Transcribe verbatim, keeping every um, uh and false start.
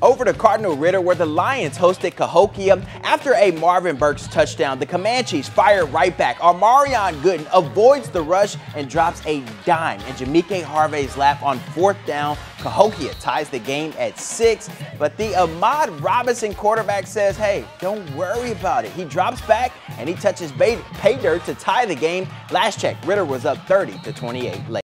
Over to Cardinal Ritter, where the Lions hosted Cahokia. After a Marvin Burks touchdown, the Comanches fired right back. Amarion Gooden avoids the rush and drops a dime in Jamike Harvey's lap on fourth down. Cahokia ties the game at six, but the Ahmad Robinson quarterback says, hey, don't worry about it. He drops back and he touches pay dirt to tie the game. Last check, Ritter was up thirty to twenty-eight late.